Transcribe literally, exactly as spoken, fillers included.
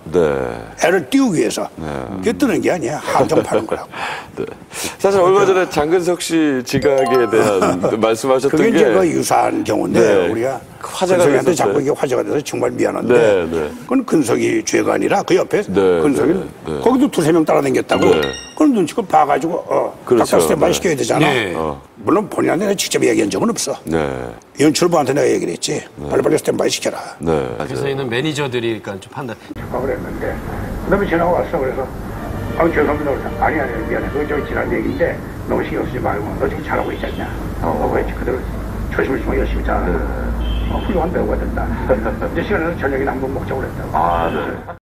네. 애를 띄우기 위해서. 네. 그게 뜨는 게 아니야. 함정 파는 거라고. 네. 사실 얼마 전에 장근석 씨 지각에 대한 말씀하셨던 그게 게 이제 그 유사한 경우인데 네. 우리가 화제가 근석이한테 됐었어요. 자꾸 이게 화제가 돼서 정말 미안한데 네, 네. 그건 근석이 죄가 아니라 그 옆에 네, 근석이 네, 네. 거기도 두세 명 따라다녔다고 네. 그런 눈치껏 봐가지고 어, 그렇죠. 각각 스탠바이 네. 시켜야 되잖아. 네. 어. 물론 본인한테 내가 직접 얘기한 적은 없어. 네. 연출부한테 내가 얘기를 했지. 네. 빨리빨리 스탠바이 시켜라. 네. 그래서 있는 매니저들이 그러니까 좀 판단. 생각을 했는데 그다음에 전화가 왔어. 그래서 아 죄송합니다. 그래서 아니 아니 미안해. 그거 저 지난 얘기인데 너무 신경 쓰지 말고 너 지금 잘하고 있지 않냐. 어, 왜 그대로 조심을 좀 열심히 잘하는 어, 훌륭한 배우가 된다. 이제 시간에는 저녁이나 한번 먹자고 그랬다고. 아, 네.